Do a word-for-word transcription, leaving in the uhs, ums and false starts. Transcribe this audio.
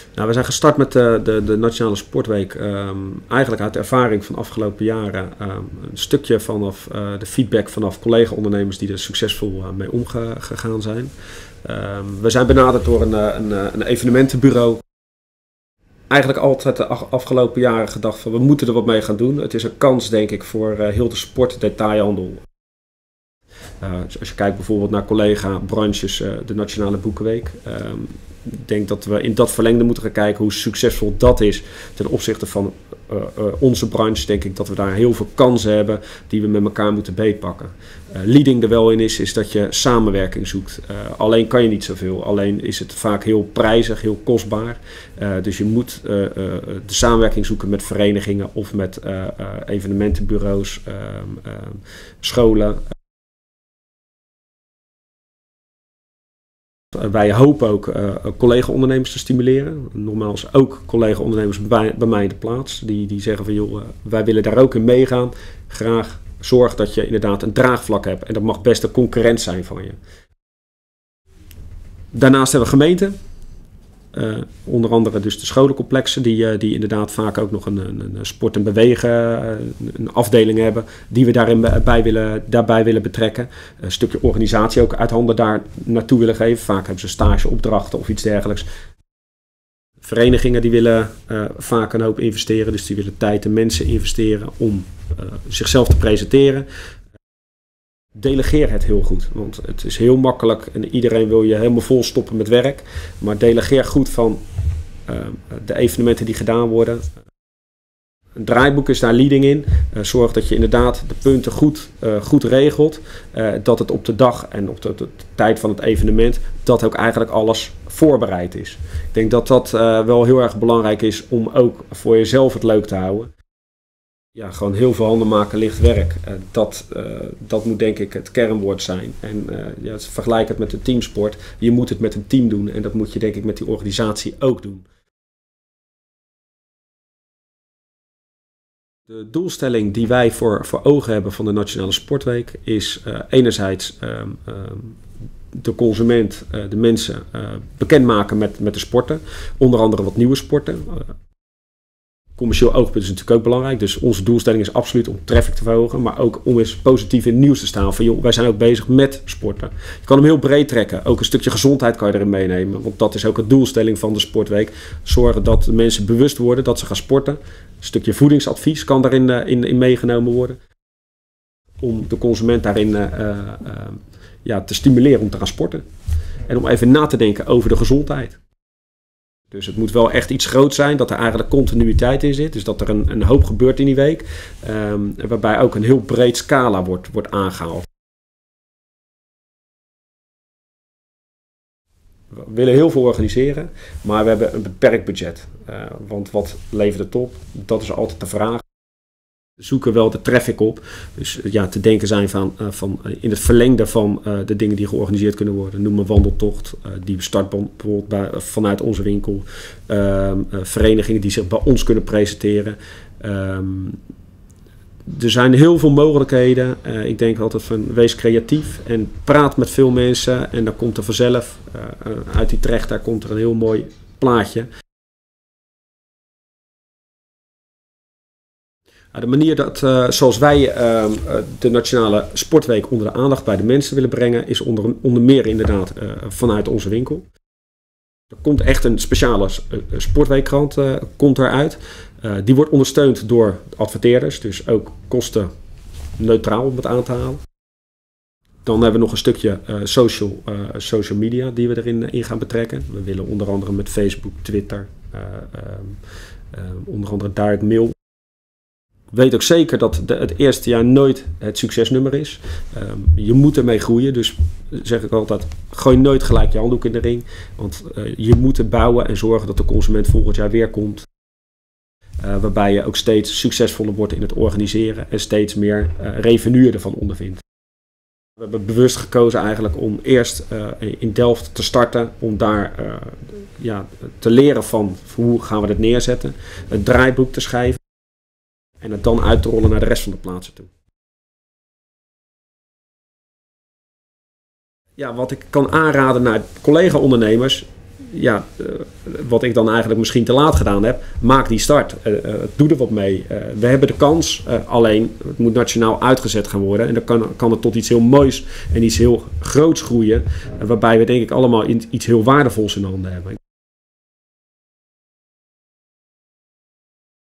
Nou, we zijn gestart met de, de, de Nationale Sportweek um, eigenlijk uit de ervaring van de afgelopen jaren. Um, een stukje vanaf uh, de feedback vanaf collega-ondernemers die er succesvol uh, mee omgegaan zijn. Um, we zijn benaderd door een, een, een evenementenbureau. Eigenlijk altijd de afgelopen jaren gedacht van we moeten er wat mee gaan doen. Het is een kans denk ik voor uh, heel de sportdetailhandel. Uh, als je kijkt bijvoorbeeld naar collega-branches, uh, de Nationale Boekenweek. Um, ik denk dat we in dat verlengde moeten gaan kijken hoe succesvol dat is ten opzichte van uh, uh, onze branche. Denk ik dat we daar heel veel kansen hebben die we met elkaar moeten beetpakken. Uh, leading er wel in is, is dat je samenwerking zoekt. Uh, alleen kan je niet zoveel. Alleen is het vaak heel prijzig, heel kostbaar. Uh, dus je moet uh, uh, de samenwerking zoeken met verenigingen of met uh, uh, evenementenbureaus, uh, uh, scholen. Wij hopen ook uh, collega-ondernemers te stimuleren. Nogmaals, ook collega-ondernemers bij, bij mij in de plaats. Die, die zeggen van joh, uh, wij willen daar ook in meegaan. Graag zorg dat je inderdaad een draagvlak hebt. En dat mag best een concurrent zijn van je. Daarnaast hebben we gemeenten. Uh, onder andere dus de scholencomplexen die, uh, die inderdaad vaak ook nog een, een, een sport en bewegen, uh, een afdeling hebben die we daarin bij willen, daarbij willen betrekken. Een stukje organisatie ook uit handen daar naartoe willen geven. Vaak hebben ze stageopdrachten of iets dergelijks. Verenigingen die willen uh, vaak een hoop investeren, dus die willen tijd en mensen investeren om uh, zichzelf te presenteren. Delegeer het heel goed, want het is heel makkelijk en iedereen wil je helemaal vol stoppen met werk. Maar delegeer goed van uh, de evenementen die gedaan worden. Een draaiboek is daar leading in. Uh, zorg dat je inderdaad de punten goed, uh, goed regelt. Uh, dat het op de dag en op de, de tijd van het evenement, dat ook eigenlijk alles voorbereid is. Ik denk dat dat uh, wel heel erg belangrijk is om ook voor jezelf het leuk te houden. Ja, gewoon heel veel handen maken, licht werk. Uh, dat, uh, dat moet denk ik het kernwoord zijn. En uh, ja, vergelijk het met een teamsport. Je moet het met een team doen en dat moet je denk ik met die organisatie ook doen. De doelstelling die wij voor, voor ogen hebben van de Nationale Sportweek is uh, enerzijds uh, uh, de consument, uh, de mensen uh, bekendmaken met, met de sporten. Onder andere wat nieuwe sporten. Uh, Commercieel oogpunt is natuurlijk ook belangrijk. Dus onze doelstelling is absoluut om traffic te verhogen. Maar ook om eens positief in het nieuws te staan. Van joh, wij zijn ook bezig met sporten. Je kan hem heel breed trekken. Ook een stukje gezondheid kan je erin meenemen. Want dat is ook de doelstelling van de Sportweek. Zorgen dat de mensen bewust worden dat ze gaan sporten. Een stukje voedingsadvies kan daarin uh, in, in meegenomen worden. Om de consument daarin uh, uh, ja, te stimuleren om te gaan sporten. En om even na te denken over de gezondheid. Dus het moet wel echt iets groots zijn, dat er eigenlijk continuïteit in zit. Dus dat er een, een hoop gebeurt in die week. Um, waarbij ook een heel breed scala wordt, wordt aangehaald. We willen heel veel organiseren, maar we hebben een beperkt budget. Uh, want wat levert het op? Dat is altijd de vraag. We zoeken wel de traffic op. Dus ja, te denken zijn van, uh, van uh, in het verlengde van uh, de dingen die georganiseerd kunnen worden. Noem een wandeltocht. Uh, die start bijvoorbeeld bij, uh, vanuit onze winkel. Uh, uh, verenigingen die zich bij ons kunnen presenteren. Um, er zijn heel veel mogelijkheden. Uh, ik denk altijd van wees creatief en praat met veel mensen. En dan komt er vanzelf uh, uh, uit die trecht, daar komt er een heel mooi plaatje. De manier dat, uh, zoals wij uh, de Nationale Sportweek onder de aandacht bij de mensen willen brengen, is onder, onder meer inderdaad uh, vanuit onze winkel. Er komt echt een speciale uh, sportweekkrant uh, komt eruit. Uh, die wordt ondersteund door adverteerders, dus ook kosten neutraal om het aan te halen. Dan hebben we nog een stukje uh, social, uh, social media die we erin uh, in gaan betrekken. We willen onder andere met Facebook, Twitter, uh, uh, uh, onder andere direct mail. Weet ook zeker dat de, het eerste jaar nooit het succesnummer is. Um, je moet ermee groeien, dus zeg ik altijd, gooi nooit gelijk je handdoek in de ring. Want uh, je moet het bouwen en zorgen dat de consument volgend jaar weer komt. Uh, waarbij je ook steeds succesvoller wordt in het organiseren en steeds meer uh, revenue ervan ondervindt. We hebben bewust gekozen eigenlijk om eerst uh, in Delft te starten, om daar uh, ja, te leren van hoe gaan we dat neerzetten, het draaiboek te schrijven. En het dan uit te rollen naar de rest van de plaatsen toe. Ja, wat ik kan aanraden naar collega-ondernemers. ja, uh, wat ik dan eigenlijk misschien te laat gedaan heb, maak die start. Uh, uh, doe er wat mee. Uh, we hebben de kans, uh, alleen het moet nationaal uitgezet gaan worden. En dan kan, kan het tot iets heel moois en iets heel groots groeien. Uh, waarbij we denk ik allemaal in, iets heel waardevols in handen hebben.